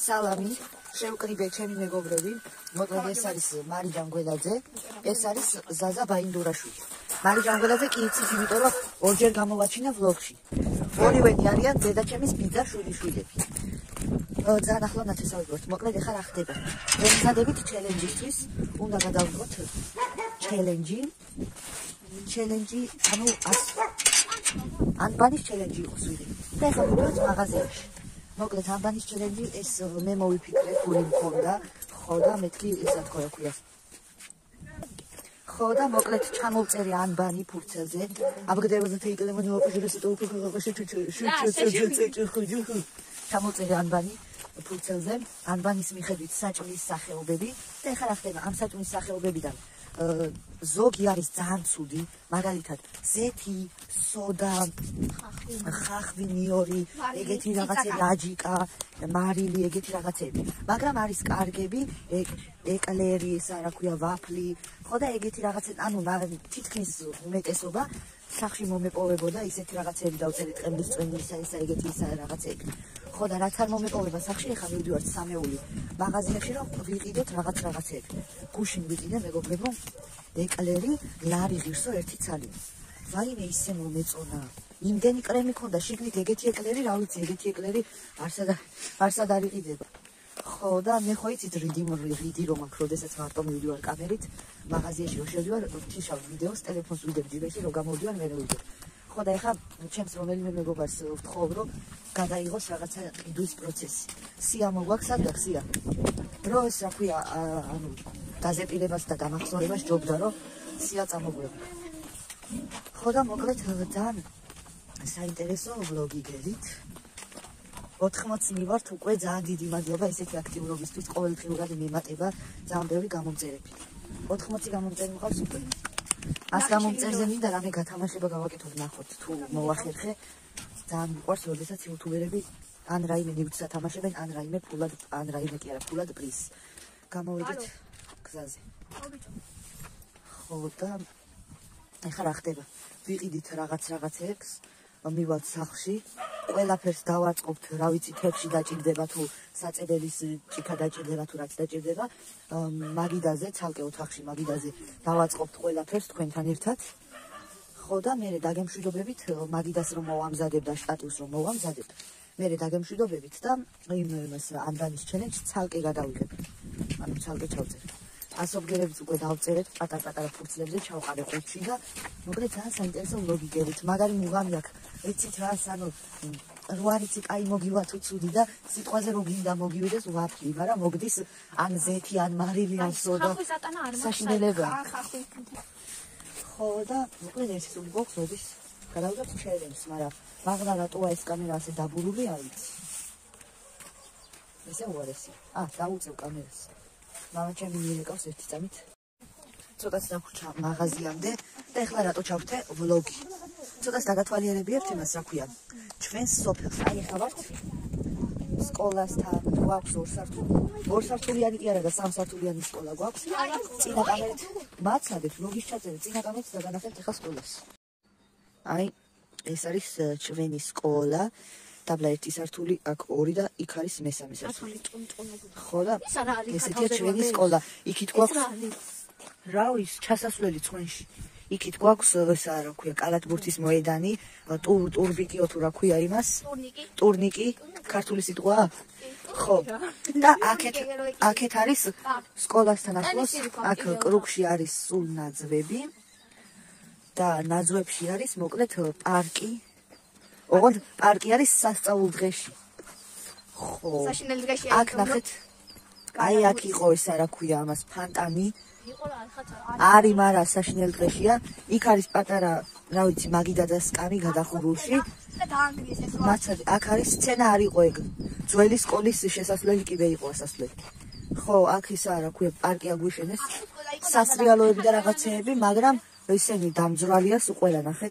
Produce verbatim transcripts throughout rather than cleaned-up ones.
სალამი, შევკრიბე ჩემი მეგობრები, მოკლედ ეს არის მარი ჯანგველაძე, ეს არის ზაზა ბაინდურაშვილი. მარი ჯანგველაძე კი იცის, იმიტომ რომ ორჯერ გამოვაჩინა ვლოგში. ორივენი არიან დედაჩემის ბიძა შვილიშვილები. ძალიან ახლა ნათესავებთ. მოკლედ ეხლა რა ხდება? ვემზადებით ჩელენჯისთვის, უნდა გადავიღოთ ჩელენჯი. ჩელენჯი, ანუ ანბანის ჩელენჯი იყოს ვიღი. და ეხლა ვიდეოც მაღაზიაში. მოკლედ ანბანის ჩელენჯი ეს მე მოვიფიქრე გული მქონდა, ხო და მეთქი ესა თქო რა ქვია. ხო და მოკლედ ჩამოვწერე ანბანი ფურცელზე. აბგდევაზე თეიკლემონი ვაპჟურესი და უკვე ჩამოვწერე ანბანი ფურცელზე. ანბანის მიხედვით საჭმლის სახეობები და ეხლა რა ხდება? ამ საჭმლის სახეობებიდან ზოგი არის ძალიან ცუდი, მაგალითად ზეთი, სოდა, ხახვი, ნიორი, ეგეთი რაღაცები, აჯიკა, მარილი, ეგეთი რაღაცები. მაგრამ არის კარგები, ეკლერი, ესა რა ქვია, ვაფლი, ხო და ეგეთი რაღაცები, ანუ თითქმის უმეტესობა სახში მომეპოვებოდა ისეთი რაღაცები დავწერე ტყემლის წვენისა, ესა ეგეთი ისა რაღაცები. ხო და რაც არ მომეპოვება სახში, ეხლა მივდივართ სამეული მაღაზიაში, რომ ვიყიდოთ რაღაც რაღაცები. გუშინ ვიყიდე მეგობრებო, ეკლერი, ლარი ღირსო ერთი ცალი. ვაიმე ისე მომეწონა. იმდენი კრემი ქონდა, შიგნით ეგეთი ეკლერი, რა ვიცი, ეგეთი ეკლერი არსად არსად არ იყიდება. ხო და მე ხო იცით რიდი რიდი რომ აქ როდესაც მარტო მივდივარ კამერით, მაღაზიაში რომ შევდივარ, ვთიშავ ვიდეოს, ტელეფონს ვიდებ დირეში, რომ გამოვდივარ, მე ვიდებ. ხო და ეხლა ჩემს რომელიმე მეგობარს ვთხოვ, რომ გადაიღოს რაღაცა ყიდვის პროცესი. სია მოგვაქვს, სად გაქვს სია? რო ეს რა ქვია, ანუ დაზეპირებას და დამახსოვრებას ჯობდა, რომ სია წამოგვება. ხო და მოკლედ ძალიან საინტერესო ვლოგი გერით. ოთხმოცი მივართ უკვე, ძალიან დიდი მადლობა ესეთი აქტიურობისთვის, ყოველდღიურად მიმატება ძალიან ბევრი გამომწერები. ოთხმოცი გამომწერი მყავს უკვე. ას გამომწერზე მინდა რამე გათამაშება გავაკეთოთ, ნახოთ თუ მოახერხე. ძალიან მიყვარს, როდესაც იუთუბერები ან რაიმე ნივთს ათამაშებენ, ან რაიმე ფულად, ან რაიმე კი არა, ფულად პრის. გამოვედით გზაზე. ხო და ეხლა რა ხდება? ვიყიდით რაღაც რაღაცებს, მივალთ სახლში, ყველაფერს დავაწყობთ, რა ვიცი, თებში დაჭირდება თუ საწედელის ჭიქა დაჭირდება თუ რაც დაჭირდება, მაგიდაზე, ცალკე ოთახში მაგიდაზე დავაწყობთ ყველაფერს თქვენთან ერთად. ხო და მე დაგემშვიდობებით მაგიდას რომ მოვამზადებ და შტატივს რომ მოვამზადებ, მე დაგემშვიდობებით და იმ ანბანის ჩელენჯს ცალკე გადავიღებ. ანუ ცალკე ჩავწერ. ასობგერებს უკვე დავწერეთ პატარ-პატარა ფურცლებზე, ჩავყარე ყუთში და მოკლედ ძალიან საინტერესო ვლოგი გერით. მაგარი მუღამი აქვს. ვიცით რა, ანუ რო არიცი კაი მოგივა თუ ცუდი და სიტყვაზე რო გინდა მოგივიდეს ვაფლი, მაგრამ მოგდის ან ზეთი, ან მარილი, ან სოდა. საშინელებაა. ხო და მოკლედ ეს სულ გვაქვს როდის გადავიღებთ ჩელენჯს, მაგრამ მაგლა რატოა ეს კამერა ასე დაბურული არ ვიცი. ესე უარესი. ა, დავუწევ კამერას. მამა ჩემი მიერეკავს ერთი წამით. ცოტაც დაგვრჩა მაღაზიამდე და ეხლა რატო ჩავხდე ვლოგი. ცოტას დაგათვალიერებიებთ იმას, რა ქვია. ჩვენს სოფელს, აი ეხლა ვართ სკოლასთან, გვაქვს ორსართული. ორსართულიანი კი არა და სამსართულიანი სკოლა გვაქვს. წინა კამერით მაცადეთ, ვლოგის ჩაწერეთ, წინა კამერით დაგანახებთ ეხლა სკოლას. აი, ეს არის ჩვენი სკოლა. დაბლა ერთი სართული, აქ ორი და იქ არის მესამე სართული. ხო და ესეთია ჩვენი სკოლა. იქით გვაქვს რა ის ჩასასვლელი ცხენში. იქით გვაქვს ესა რა ქვია, კალათბურთის მოედანი, ტურბიკიო თუ რა ქვია იმას? ტურნიკი. ტურნიკი, ქართული სიტყვაა? ხო. და აქეთ აქეთ არის სკოლასთან ახლოს, აქ კრუგში არის სულ ნაძვები და ნაძვებში არის მოკლედ პარკი. ოღონდ პარკი არის სასწაულ დღეში. ხო. საშინელი დღეში აქ ნახეთ. აი აქ იყო ესა რა ქვია ამას ფანტანი. არი მარა საშინელი დღეშია. იქ არის პატარა, რა ვიცი, მაგიდა და სკამი გადახურულში. მაცადე, აქ არის სცენა არ იყო ეგ. ძველი სკოლის შესასვლელი კიდე იყო ასასვლელი. ხო, აქ ისა რა ქვია, პარკი აგვიშენეს. სასრიალოები და რაღაცეები, მაგრამ ისინი დამძვრალია სულ ყველა ნახეთ.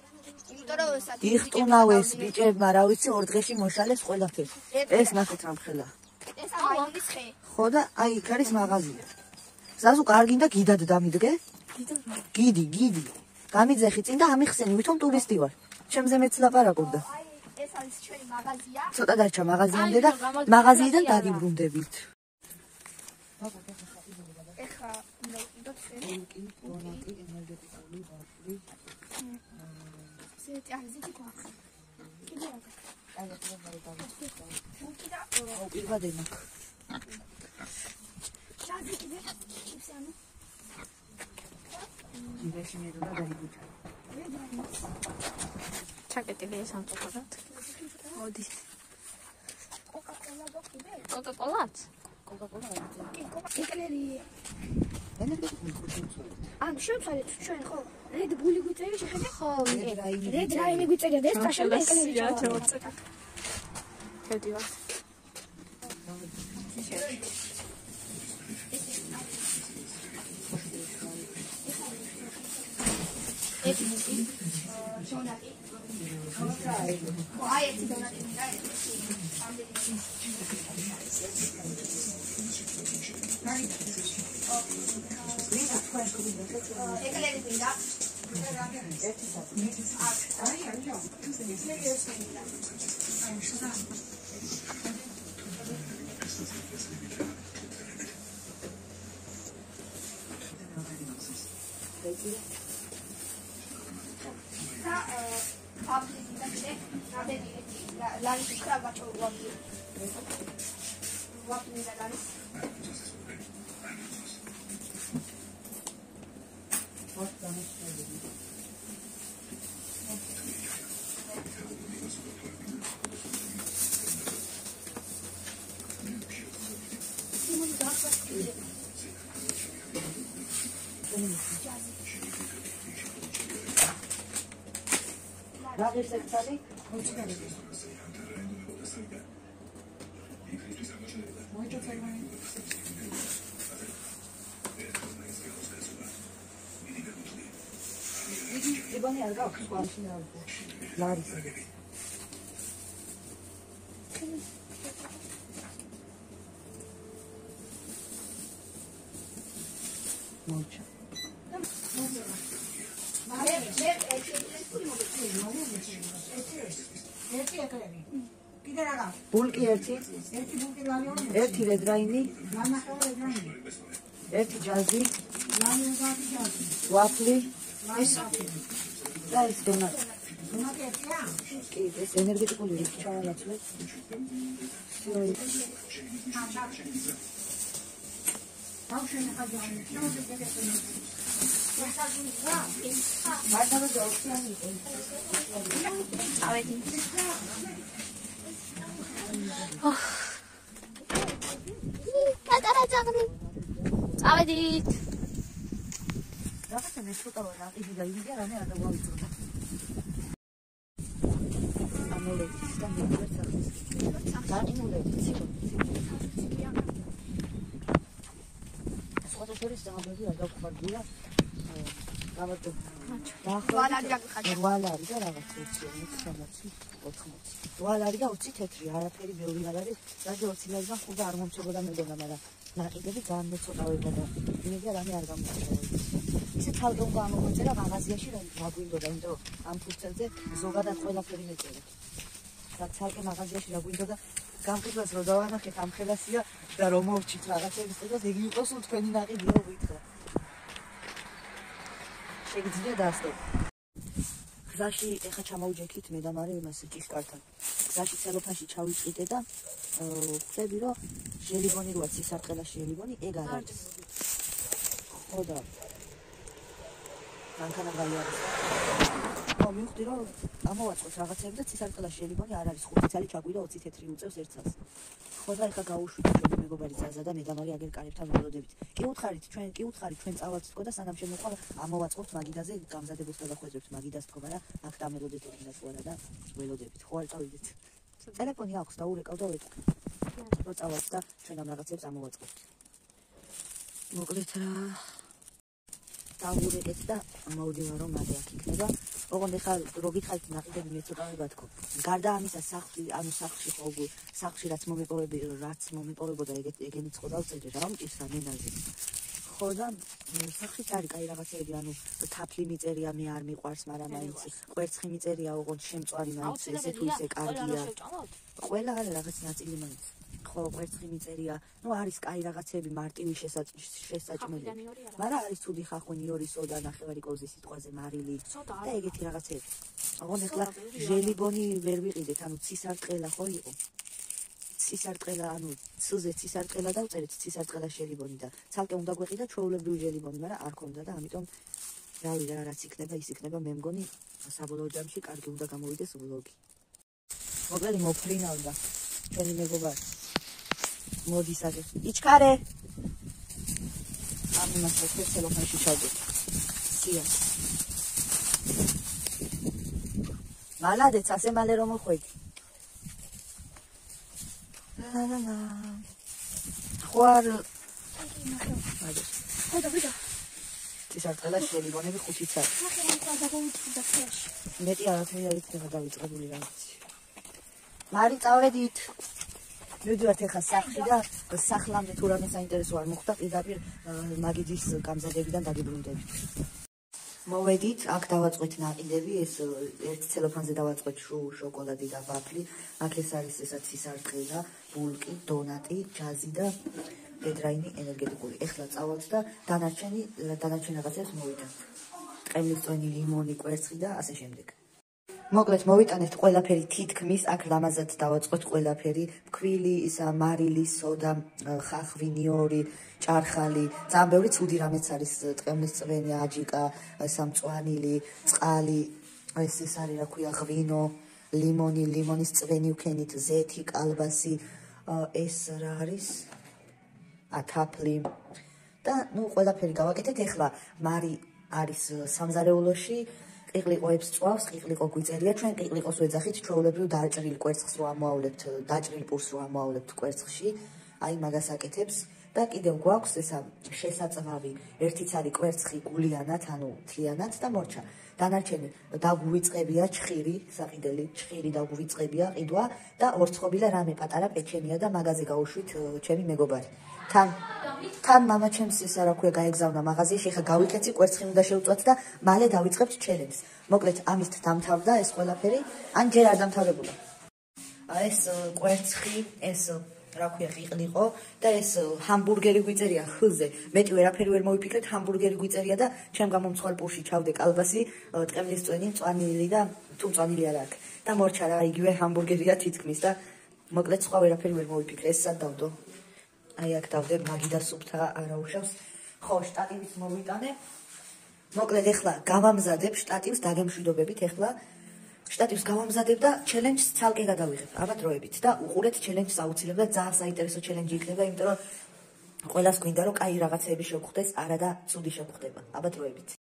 იხტუნავეს ბიჭებმა, რა ვიცი, ორ დღეში მოშალეს ყველაფერი. ეს ნახეთ რამხელა. ეს ამის ხე. ხო და აი იქ არის მაღაზია. ზაზუ კარგინდა გიდად დამიდგე? გიდი, გიდი. გამიძეხი წინ და ამიხსენი, ვითომ ტურისტი ვარ. ჩემზე მეც ლაპარაკობდა. არის ჩვენი მაღაზია. ცოტა დარჩა მაღაზიამდე და მაღაზიიდან დაგიბრუნდებით. ეხლა უნდა ვიყიდოთ ჩვენი დონატი, ენერგეტიკული ვაფლი. ზეთი არის ზეთი გვაქვს. კიდე რა? აი რა თქმა უნდა. კიდე აუ პირვადე მაქვს. ჩადი კიდე ჩიფსანო. ჯიბეში მიდო და დაიბუჩა. ჩაკეტილი ეს ამწუხარად. მოდი. კოკა-კოლა გქონდა? კოკა-კოლაც? კოკა-კოლა კი, კოკა-კოლერი. ენერგეტიკული ხუთი. ან შევცვალეთ ჩვენ ხო? Red Bull-ი გვიწერია შეხედე? ხო, Red Rain-ი გვიწერია და ეს წაშალდა ეკელერი რა ჩავარდა. ჩავარდა. შედივარ. ეს მისი დონატი. ხო, აი ეს დონატი მინდა ეს. ამდენი. ეკელერი მინდა. Laris ukra bacho wapli. Wapli da laris. What damage did you do? Simon Darkwas kide. Ragir sektali? Ibani ar gaქვს ყავში რა. ლარის. მოჩა. მე მე ერთი ეკლები. კიდე რა გაქვს? ბულკი ერთი, ერთი ბუკი ლავიონი, ერთი რედრაინი, ნანახევარი დრაინი. ერთი ჯაზი, ლავიონი გაქვს. ვაფლი ეს და ეს დონატი. დონატი ერთია? კი, ეს ენერგეტიკული რიცხვი ჩავანაცვლეთ. ბავშვები ხაჯანი, შევდე გეკეთე. მარტო დაუხსნი. ავედი. პატარა ძაღლი. ავედით. რაღაცა მე ცოტა ვარ აყიდი და იმდია რამე არ დავავიწრდა. ამოლეთის და მეფერს ახლის. დაყინულები ციო. სხვა შორის დამაბები არ დავხვდია. გამოდო. ვალარი გაგიხადა. ვალარი და რაღაც ოცი, ოცი, ოთხმოცი. ვალარი და ოცი თეთრი, არაფერი მეორე არ არის. დაჟე ოცი ლარიდან ხუდა არ მომწებოდა მეგონა, მაგრამ ნაყიდები ძალიან მეწოდავება და იმედია რამე არ გამოიწვია. ისე თავი უნდა ამოგვეწერა მაღაზიაში რა გვინდოდა, იმიტომ ამ ფურცელზე ზოგადად ყველაფერი მეწერა. და ცალკე მაღაზიაში რა გვინდოდა გამყიდვას რო დავანახეთ ამ ხელასია და რომ მოვჭით რაღაცების წელს იგი იყო სულ თქვენი ნაყიდია ვითხრა. შეგიძლია დაასწრო. გზაში ეხა ჩამოვჯექით მე და მარე იმას ჭიშკართან. გზაში ცელოფანში ჩავიწყიდე და ხვდები რომ ჟელიბონი როა ცისარტყელაში ჟელიბონი ეგ არ არის. ხო და მანქანა გაიარეს. ხო მივხვდი რომ ამოვაწყოთ რაღაცები და ცისარტყელაში ჟელიბონი არ არის. ხუთი ცალი ჩაგვიდა ოცი თეთრი უწევს ერთ წელს. ხო და ეხა გავუშვით ჩვენი მეგობარი ზაზა და მე და მარი აგერ კარებთან ველოდებით. კი უთხარით ჩვენ კი უთხარით ჩვენ წავალთ თქო და სანამ შემოყვა ამოვაწყობთ მაგიდაზე გამზადებულს გადახვეძებთ მაგიდას თქო მაგრამ აქ დამელოდეთ იქნას ყურა და ველოდებით. ხო არ წავიდეთ. ტელეფონი აქვს და ურეკავ და ვეთქ. რო წავალთ და ჩვენ ამ რაღაცებს ამოვაწყობთ. მოკლედ რა დავურეკეთ და მოვდივარ რომ მაგ აქ იქნება. ოღონდ ეხლა რო გითხარით ნაყიდები მეწოდავება თქო. გარდა ამისა სახლში, ანუ სახლში ხო სახლში რაც მომეპოვები, რაც მომეპოვებოდა ეგეთ ეგენი წყო დავწერე რა მტირს ამენაზე. ხო და სახით არის კაი რაღაცები, ანუ თაფლი მიწერია, მე არ მიყვარს, მაგრამ მაინც კვერცხი მიწერია, ოღონდ შემწვარი მაინც ესე თუ ისე კარგია. ყველა არის რაღაც ნაწილი მაინც. ხო, კვერცხი მიწერია, ну არის კაი რაღაცები, მარტივი შესაჭმელი. მაგრამ არის ცუდი ხახვი, ორი სოდა, ნახევარი კოზი სიტყვაზე მარილი და ეგეთი რაღაცები. ოღონდ ახლა ჟელიბონი ვერ ვიყიდეთ, ანუ ცისარტყელა ხო იყო. ცისარტყელა, ანუ ცილზე ცისარტყელა დავწერეთ, ცისარტყელა ჟელიბონი და ცალკე უნდა გვეყიდა ჩვეულებრივი ჟელიბონი, მაგრამ არ ქონდა და ამიტომ რავი რა რაც იქნება, ის იქნება, მე მგონი საბოლოო ჯამში კარგი უნდა გამოვიდეს ვლოგი. მოკლედ მოფრინავდა ჩვენი მეგობარი. მოდის აგე. იჩქარე. ამ იმას რო ტელეფონში ჩავდეთ. სია. მალადეც ასე მალე რომ მოხვედი. ლა ლა ლა. ხوار. მაგე. ხოდა ვიდა. ცისარტყელა ჟელიბონები ხუთიც არის. ნახე რა და გავიწვიდა ფლეში. მეტი არაფერი არ იქნება დავიწყებული რაღაცი. მარი წავედით. მივიდივართ ახლა სახლში და სახლამდე თუ რამე საინტერესო არ მოხდა, პირდაპირ მაგიძის გამზადებიდან დაგიბრუნდებით. მოვედით, აქ დავაწყვეთ ნაყიდები, ეს ერთ ცელოფანზე დავაწყვეთ შოკოლადი და ვაფლი. აქ ეს არის ესაც ცისარტყელა, ბულკი, დონატი, ჯაზი და ბედრაინი ენერგეტიკული. ეხლა წავალთ და დანარჩენი დანარჩენ რაღაცებს მოვიტანთ. ყემლისწვენი, ლიმონი, კვერცხი და ასე შემდეგ. მოკლედ მოვიტანეთ ყველაფერი თითქმის, აქ ლამაზად დავაწყვეთ ყველაფერი, ფქვილი, ისა მარილი, სოდა, ხახვი, ნიორი, ჭარხალი, ძალიან ბევრი ცუდი რამეც არის, ტყემლისწვენი, აჯიკა, სამწვანილი, წყალი, ეს ეს არის რა ქვია, ღვინო, ლიმონი, ლიმონის წვენი ვქენით, ზეთი, კალბასი, ეს რა არის? ა თაფლი და ნუ ყველაფერი გავაკეთეთ. ეხლა მარი არის სამზარეულოში. ყიყლიყოებს წვავს, ყიყლიყო გვიწერია, ჩვენ ყიყლიყოს ვეძახით, ჩვეულებრივ დაჭრილ კვერცხს რო ამოავლებთ, დაჭრილ პურს რო ამოავლებთ კვერცხში, აი მაგას აკეთებს და კიდევ გვაქვს ესა შესაწვავი, ერთიც არის კვერცხი გულიანად, ანუ მთლიანად და მორჩა. დანარჩენი დაგვიწყებია ჩხირი, საყიდელი, ჩხირი დაგვიწყებია, ყიდვა და ორცხობილა რამე პატარა პეჩენია და მაღაზე გავუშვით ჩემი მეგობარი. თან თან მამა ჩემს ისა რა ქვია გაეგზავნა მაღაზიაში, ეხა გავიქეცი, კვერცხი უნდა შევწვათ და მალე დავიწყებთ ჩელენჯს. მოკლედ ამით დამთავრდა ეს ყველაფერი, ან ჯერ არ დამთავრებულა. ეს კვერცხი, ეს რა ქვია ყიყლიყო და ეს ჰამბურგერი გვიწერია ხ-ზე. მეტი ვერაფერი ვერ მოვიფიქრეთ, ჰამბურგერი გვიწერია და ჩემ გამომცვალ პურში ჩავდე კალბასი, ტყემლისწვენი, მწვანილი და თუ მწვანილი არ აქვს. და მორჩა რა, იგივე ჰამბურგერია თითქმის და მოკლედ სხვა ვერაფერი ვერ მოვიფიქრე, ეს სად დავდო? აი აქ დავდე, მაგიდა სუფთა არა უშავს. ხო, შტატივის მოვიტანე. მოკლედ ეხლა გავამზადებ შტატივს დაგემშვიდობებით, ეხლა შტატივს გავამზადებ და ჩელენჯს ცალკე გადავიღებ. აბა დროებით და უყურეთ ჩელენჯს აუცილებლად, ძალიან საინტერესო ჩელენჯი იქნება, იმიტომ რომ ყველას გვინდა რომ კაი რაღაცები შევხვდეს, არა და ცუდი შევხვდება. აბა დროებით.